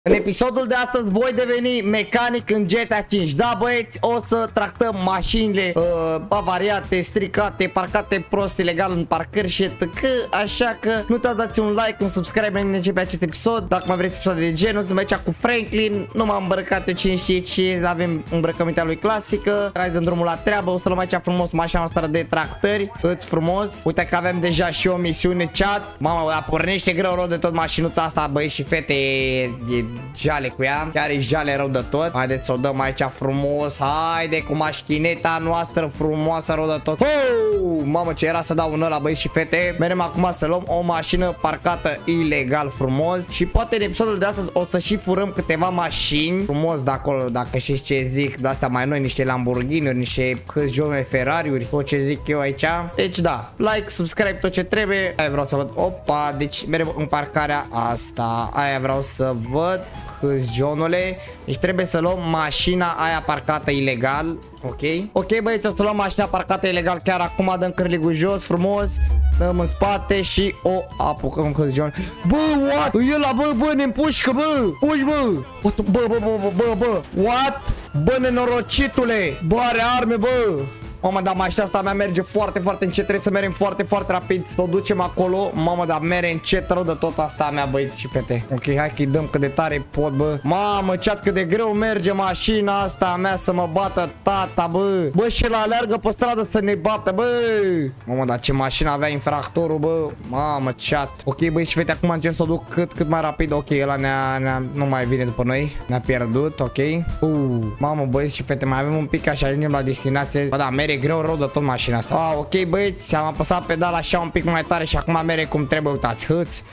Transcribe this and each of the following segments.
În episodul de astăzi voi deveni mecanic în GTA 5. Da, băieți, o să tractăm mașinile avariate, stricate, parcate prost, ilegal în parcări și etc. Așa că nu te dați un like, un subscribe înainte de începe acest episod. Dacă mai vreți episoade de genul, suntem aici cu Franklin. Nu m-am îmbrăcat eu cine știe ce, avem îmbrăcămintea lui clasică. Hai dăm drumul la treabă, o să luăm aici frumos mașina noastră de tractări. Îți frumos. Uite că avem deja și o misiune chat. Mama, dar pornește greu rău de tot mașinuța asta, băieți și fete, e jale cu ea, chiar e jale rău de tot. Haideți să o dăm aici frumos. Haide cu mașineta noastră frumoasă rău de tot. Mamă, ce era să dau un ăla, băieți și fete. Merem acum să luăm o mașină parcată ilegal frumos. Și poate în episodul de astăzi o să și furăm câteva mașini frumos de acolo, dacă știți ce zic, de astea mai noi, niște Lamborghini-uri, niște câți Ferrari-uri, tot ce zic eu aici. Deci da, like, subscribe, tot ce trebuie. Aia vreau să văd. Opa, deci merem în parcarea asta. Aia vreau să văd. Jonule. Deci trebuie să luăm mașina aia parcată ilegal. Ok. Ok, băieți, o să luăm mașina parcată ilegal chiar acum. Dăm cârligul jos, frumos. Dăm în spate și o apucăm cu John. Bă, what? E ăla, bă, ne împușcă, bă. Puși, bă. Bă. What? Bă, nenorocitule. Bă, are arme, bă. Mamă, dar mașina asta mea merge foarte, foarte încet. Trebuie să mergem foarte, foarte rapid. Să o ducem acolo. Mamă, dar mere încet rău de tot asta mea, băieți și fete. Ok, hai că-i dăm cât de tare pot, bă. Mamă, ceat cât de greu merge mașina asta mea să mă bată tata, bă. Bă, și el aleargă pe stradă să ne bată, bă. Mamă, dar ce mașină avea infractorul, bă. Mamă, ceat. Ok, băi și fete, acum încerc să o duc cât mai rapid. Ok, ăla nu mai vine după noi. Ne-a pierdut, ok. Mamă, băieți și fete, mai avem un pic așa, ajungem la destinație. Bă, da, mere greu rău de tot mașina asta. Ok, băieți, am apăsat pedala așa un pic mai tare și acum mere cum trebuie, uitați, hâți.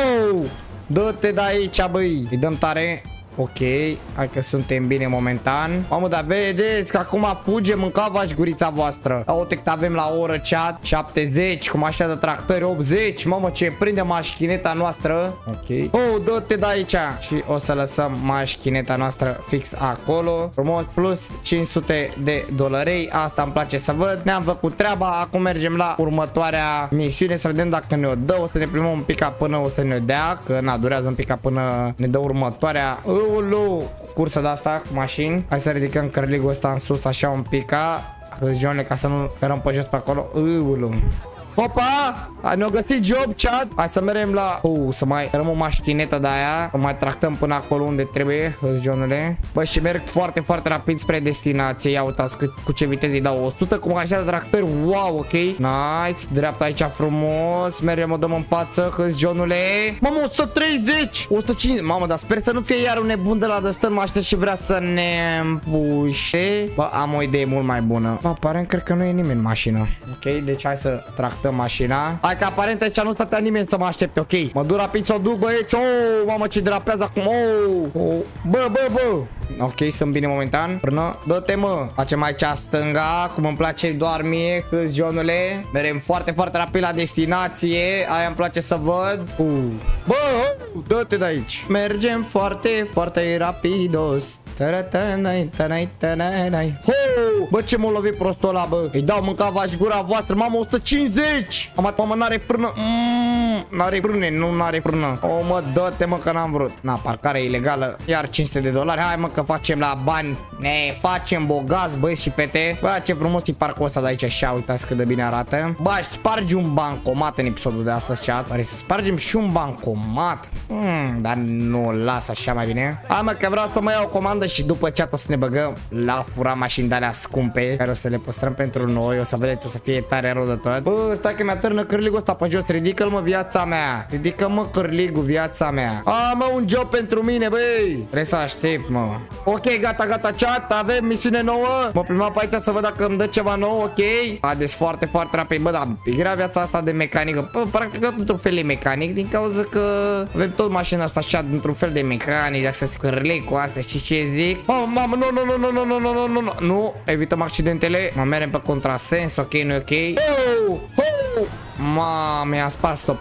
Dă-te de aici, băi. Îi dăm tare. Ok, hai că suntem bine momentan. Mamă, dar vedeți că acum fuge, mâncava-și gurița voastră. Uite că avem la oră chat 70, cu mașina de tractări 80. Mamă, ce prinde mașineta noastră. Ok. Dă-te de aici. Și o să lăsăm mașineta noastră fix acolo. Frumos, plus 500 de dolari. Asta îmi place să văd. Ne-am făcut treaba. Acum mergem la următoarea misiune să vedem dacă ne-o dă. O să ne plimbăm un pic până o să ne-o dea, că na, durează un pic până ne dă următoarea. Cursa de asta cu mașini. Hai să ridicăm cărligul ăsta în sus așa un pic, ca să nu cărăm pe jos pe acolo. Opa! Ne-au găsit job, chat. Hai să mergem la... să mai dăm o mașinetă de aia. Să mai tractăm până acolo unde trebuie, Jonule. Bă, și merg foarte, foarte rapid spre destinație. Ia uitați cu ce viteză îi dau. 100 cu mașina de tractori. Wow, ok. Nice. Dreapta aici frumos. Mergem, o dăm în față, Jonule. Mamă, 130! 150. Mamă, dar sper să nu fie iar un nebun de la de stă în mașină și vrea să ne împușe. Bă, am o idee mult mai bună. Bă, aparent cred că nu e nimeni în mașină. Ok, deci hai să tractăm mașina. Hai că aparent aici nu stătea nimeni să mă aștepte, ok. Mă duc rapid să o duc, băieți. Mamă, ce drapează acum. Bă. Ok, sunt bine momentan. Până, dă-te, mă. Facem aici stânga, cum îmi place doar mie, Jonule. Merem foarte, foarte rapid la destinație. Aia îmi place să văd. Bă, dă-te de aici. Mergem foarte, foarte rapidos. Bă, ce m-a lovit prostul ăla, bă. Îi dau mâncava-și gura voastră. Mamă, 150. Mamă, n-are frână. N-are frâne, n-are frână. Mă, dă-te, mă, că n-am vrut. Na, parcare ilegală. Iar 500 de dolari. Hai, mă, că facem la bani. Ne facem bogați, băi și fete. Bă, ce frumos e parcul ăsta de aici. Așa, uitați cât de bine arată. Bă, aș sparge un bancomat în episodul de astăzi, chat. Pare să spargem și un bancomat. Dar nu las așa mai bine. Hai, mă, că vreau să mă iau o comandă și după chat o să ne băgăm la fura mașini de alea scumpe, care o să le păstrăm pentru noi. O să vedeți, o să fie tare rău de tot. Bă, stai că mi-a cârligul ăsta pe jos. Ridică-l, mă, viața mea. Ridică-mă cârligul, viața mea. Mă, un job pentru mine, băi. Trebuie să aștept, mă. Ok, gata, chat. Avem misiune nouă. Mă plimbam pe aici să văd dacă îmi dă ceva nou, ok. Haideți foarte, foarte rapid. Bă, da, e grea viața asta de mecanică. Bă, practic într-un fel de mecanic, din cauza că avem tot mașina asta așa, într-un fel de mecanic, așa, cârlig cu astea, și ce zic. Mamă, nu, evităm accidentele. Mă merem pe contrasens, ok, nu e ok. Mamă, mi-a spart stopul.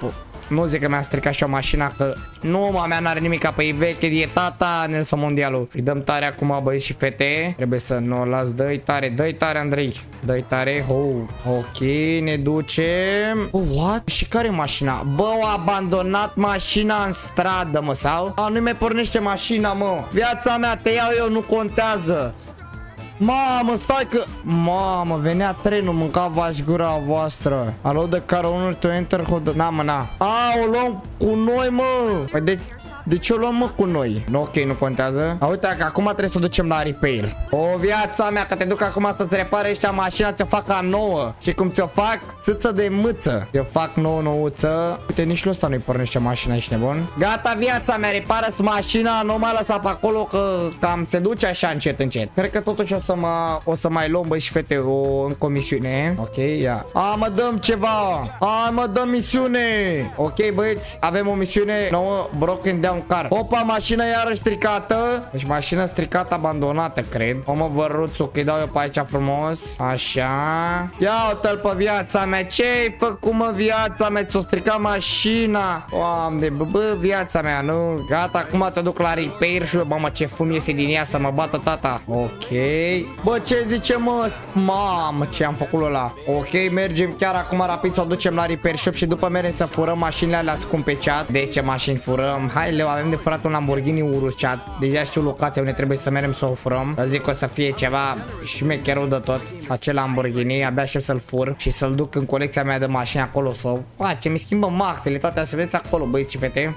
Nu zic că mi-a stricat și o mașina, că nu, mă, mea n-are nimic, pe e veche, e tata, Nelson Mondialul. Îi dăm tare acum, băieți și fete. Trebuie să nu o las, dă-i tare, Andrei. Dă-i tare, ok, ne ducem. What? Și care e mașina? Bă, au abandonat mașina în stradă, mă, sau? Nu-i mai pornește mașina, mă. Viața mea, te iau eu, nu contează. Mamă, stai că... Mamă, venea trenul, mâncava-și gura voastră. Alo, de care unul to enter hold... Na, mă, na. O luăm cu noi, mă. Păi de ce o luăm, mă, cu noi? Ok, nu contează. Uite că acum trebuie să o ducem la repair. O, viața mea, că te duc acum să-ți repare ăștia mașina, ți-o fac ca nouă. Și cum ți-o fac? Țâță de mâță. Ți-o fac nouță. Uite, nici ăsta nu-i pornește mașina, ești nebun. Gata, viața mea, repară-ți mașina, nu mai lăsa pe acolo, că cam se duce așa încet. Cred că totuși o să mai luăm, băi și fete, în comisiune. Ok, ia. Mă dăm ceva. Mă dăm misiune. Ok, băieți, avem o misiune nouă, broken down car. Opa, mașina iarăși stricată. Deci mașina stricată, abandonată, cred. Mă, văruțul, că-i dau eu pe aici frumos. Așa. Ia uite-l pe viața mea. Ce-ai făcut, mă, viața mea? Ți-o stricat mașina. Doamne, bă, viața mea, nu? Gata, acum te duc la repair și eu, mamă, ce fum iese din ea să mă bată tata. Ok. Bă, ce zice, mă? Mamă, ce am făcut ăla. Ok, mergem chiar acum rapid să o ducem la repair shop și după mergem să furăm mașinile alea scumpeciat. De ce mașini furăm? Hai, Leo, avem de furat un Lamborghini Urus, chat. Deja știu locația unde trebuie să mergem să o furăm. Eu zic că o să fie ceva șmecherul de tot. Acel Lamborghini, abia aștept să-l fur și să-l duc în colecția mea de mașini acolo să face. Mi schimbă mahtele, toate să vedeți acolo, băieți și fete.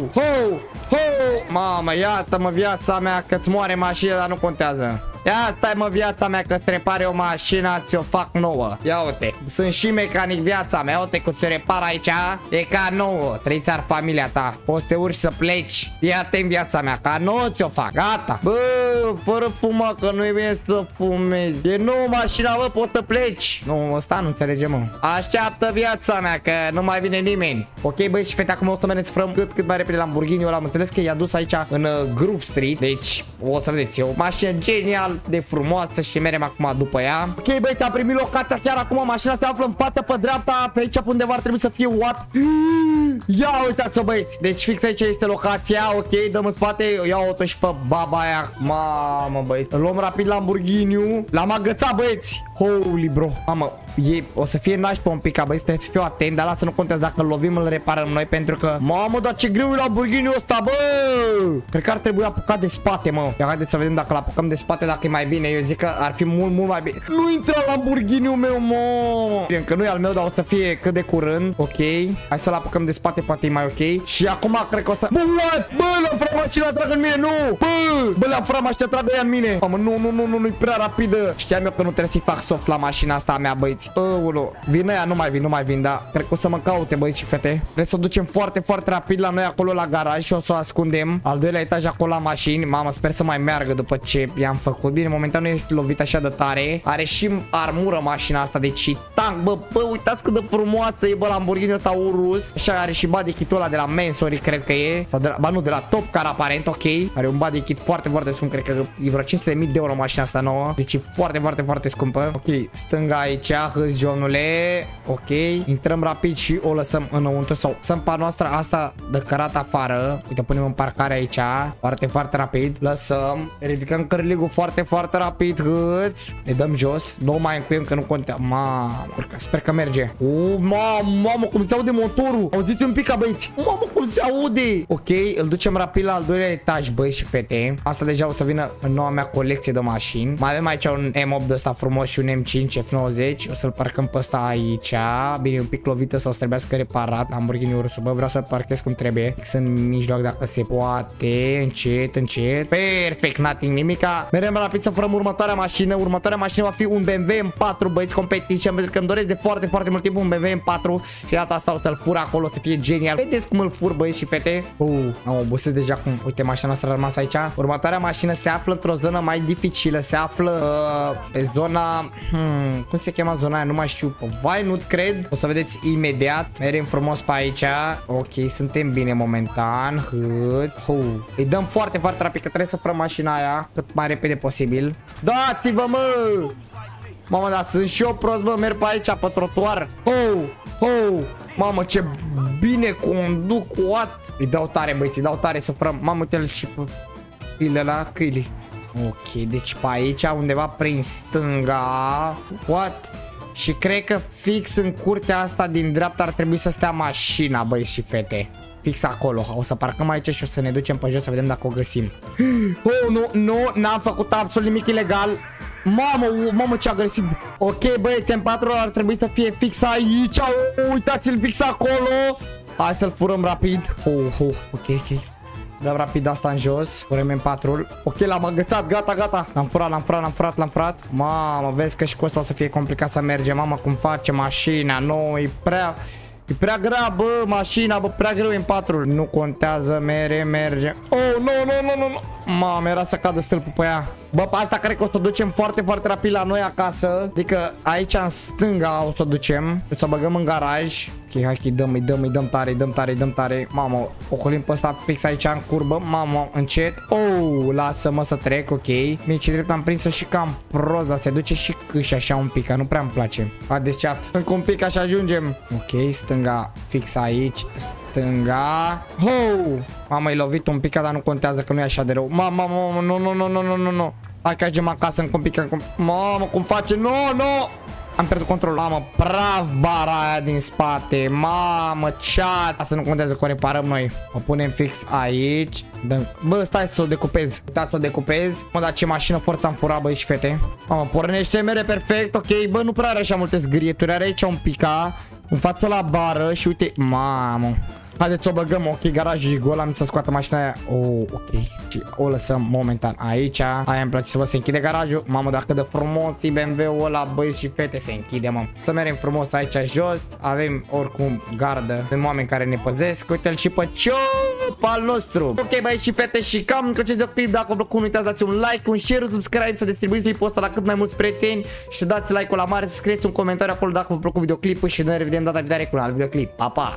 Mamă, iată-mă, viața mea, că-ți moare mașina, dar nu contează. Ia stai, mă, viața mea, că-ți repare o mașină, ți-o fac nouă. Ia uite, sunt și mecanic, viața mea. Uite, că ți-o repar aici, e ca nouă. Trăiți-ar familia ta, poți să te urci să pleci. Ia-te în viața mea, ca nouă ți-o fac, gata. Bă, fără fuma, că nu e bine să fumezi. E nouă mașina, bă, poți să pleci. Nu, ăsta nu înțelege, mă. Așteaptă, viața mea, că nu mai vine nimeni. Ok, băi și fete, acum o să mergem să frăm cât mai repede Lamborghini-ul ăla. Am înțeles că i-a dus aici în Groove Street. Deci, o să vedeți, e o mașină genial de frumoasă și merem acum după ea. Ok, băieți, am primit locația chiar acum. Mașina se află în fața, pe dreapta. Pe aici pe undeva ar trebui să fie what? Ia uitați-o, băieți. Deci fix aici este locația. Ok, dăm în spate. Ia-o și pe baba aia. Mamă, băieți, îl luăm rapid Lamborghini-ul. L-am agățat, băieți. Holy bro. Mamă, o să fie nașpa un pic, băieți, trebuie să fiu atent. Dar lasă, nu contează, dacă îl lovim, îl reparăm noi. Pentru că, mamă, dar ce greu e Lamborghini-ul ăsta, bă. Cred că ar trebui apucat de spate, mă. Ia haideți să vedem dacă îl apucăm de spate, dacă e mai bine. Eu zic că ar fi mult mai bine. Nu intră Lamborghini-ul meu, mă. Bine, că nu e al meu, dar o să fie cât de curând. Ok, hai să-l apucăm de spate, poate e mai ok. Și acum cred că o să... Bă, what? Bă, l-am furat mașina, trag în mine, nu. Bă, l-am furat mașina, trag ea în mine. Mamă, nu-i prea rapidă. Știam eu că nu trebuie să-i fac soft la mașina asta a mea, băieți. Vin ăia, nu mai vin, dar cred că o să mă caute, băieți și fete. Trebuie să o ducem foarte rapid la noi acolo la garaj și o să o ascundem. Al doilea etaj acolo la mașini. Mamă, sper să mai meargă după ce i-am făcut. Bine, momentan nu este lovit așa de tare. Are și armură mașina asta, deci tank, bă, uitați cât de frumoasă e, bă, Lamborghini ăsta Urus. Așa are și body kit-ul ăla de la Mansory, cred că e. Sau de la, nu, de la Top Car aparent, ok. Are un body kit foarte scump, cred că e vreo 500.000 de euro mașina asta nouă. Deci e foarte scumpă. Ok, stânga aici, hâzi, Johnule. Ok, intrăm rapid și o lăsăm înăuntru sau sămpa noastră asta de cărat afară. Uite, punem în parcare aici. Foarte rapid. Lăsăm. Ridicăm cărligul foarte rapid. Hâți. Ne dăm jos. Nu mai încuiem că nu contează. Mamă, sper că merge. Mamă, cum se aude motorul. Auziți un pic, băieți. Mamă, cum se aude. Ok, îl ducem rapid la al doilea etaj, băieți și fete. Asta deja o să vină în noua mea colecție de mașini. Mai avem aici un M8 de ăsta frumos și un M5 F90. O să-l parcăm pe ăsta aici. Bine, un pic lovită sau să trebuiască reparat. Lamborghini Ursul, bă, vreau să-l parchez cum trebuie. Sunt în mijloc dacă se poate. Încet. Perfect, nothing, nimica. Merem rapid să furăm următoarea mașină. Următoarea mașină va fi un BMW M4, băieți, competition, pentru că îmi doresc de foarte mult timp un BMW M4 și data asta o să-l fur acolo, o să fie genial. Vedeți cum îl fur, băieți și fete? Am obosit deja cum. Uite, mașina noastră a rămas aici. Următoarea mașină se află într-o zonă mai dificilă. Se află pe zona... cum se cheamă zona aia? Nu mai știu. Vainut, cred. O să vedeți imediat. Merem frumos pe aici. Ok, suntem bine momentan. Îi dăm foarte rapid, că trebuie să furăm mașina aia cât mai repede posibil. Dați-vă, mă! Mamă, dar sunt și eu prost, bă, merg pe aici, pe trotuar. Mamă, ce bine conduc, what? Îi dau tare, băieți, îi dau tare să frăm. Mamă, uite-l și pe câile la câili. Ok, deci pe aici, undeva prin stânga. What? Și cred că fix în curtea asta din dreapta ar trebui să stea mașina, băieți și fete. Fix acolo. O să parcăm aici și o să ne ducem pe jos să vedem dacă o găsim. Nu, n-am făcut absolut nimic ilegal. Mamă, ce agresiv. Ok, băieți, M4 ar trebui să fie fix aici. Uitați-l fix acolo. Hai să-l furăm rapid. Ok. Dăm rapid asta în jos. Furăm M4-ul. Ok, l-am agățat, gata. L-am furat. Mamă, vezi că și cu asta o să fie complicat să mergem. Mamă, cum face mașina. Nu, e prea grea, bă, mașina, bă, prea greu M4-ul. Nu contează, merge. Nu. Mamă, era să cadă stâlpul pe ea. Bă, pe asta cred că o să o ducem foarte, foarte rapid la noi acasă. Adică aici în stânga o să o ducem. O să o băgăm în garaj. Ok, hai că îi dăm tare. Mamă, ocolim pe ăsta fix aici în curbă. Mamă, încet. Lasă-mă să trec, ok. Mici drept am prins-o și cam prost, dar se duce și câși așa un pic, că nu prea îmi place. Haideți, chat. Încă un pic așa ajungem. Ok, stânga fix aici. Stânga. Mamă, e lovit un pic, dar nu contează că nu e așa de rău. Mamă, nu. Hai că ajungem acasă încă un pic. Mamă, cum face? Nu. Am pierdut controlul. Mamă, praf bara aia din spate. Mamă, chat. Asta nu contează că o reparăm noi. O punem fix aici. Bă, stai să o decupez. Uitați să o decupez. Mă, dar ce mașină forță am furat, băi și fete. Mamă, pornește, mere perfect. Ok, bă, nu prea are așa multe zgârieturi. Are aici un pica în față la bară și uite. Mamă. Haideți să o băgăm, ok, garajul e gol, am să scoată mașina aia. Ok. Și o lăsăm momentan aici. Aia îmi place să văd, se închide garajul. Mamă, dacă de frumos e BMW-ul ăla, băieți și fete, se închide, mă. Să mergem frumos aici jos. Avem oricum gardă. Sunt oameni care ne păzesc. Uite-l și pe ciop al nostru. Ok, băieți și fete, și cam încrăceți de clip. Dacă vă plăcut, nu uitați, dați un like, un share, un subscribe, să distribuiți clipul ăsta la cât mai mulți prieteni și să dați like-ul la mare, să scrieți un comentariu acolo dacă vă plăcut videoclipul și noi ne revedem data viitoare cu un alt videoclip. Pa, pa!